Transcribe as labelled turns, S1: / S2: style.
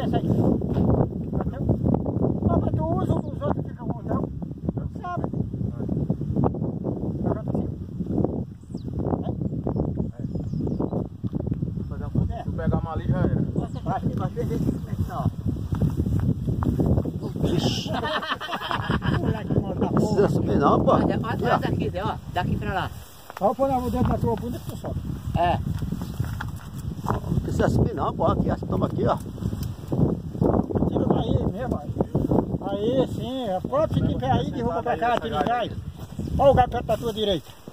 S1: essa aqui. Bateu? Ah, mas tu usa um dos outros que não usa, não? Não sabe.
S2: Se eu pegar uma ali já era.
S1: Vai ver como é que tá, ó.
S3: Ixi.
S1: Moleque, mano, tá
S3: Não precisa subir não, pô.
S4: Olha daqui, Zé, ó. Daqui pra lá.
S1: Ó, põe o dedo na tua bunda que tu sobe.
S4: É.
S3: Não precisa subir não, pô. Aqui, toma aqui, ó.
S1: Tira daí mesmo, aí. Aí sim, pode ficar em pé aí, derruba pra cá, tira o gás. Olha o gás perto da tua direita.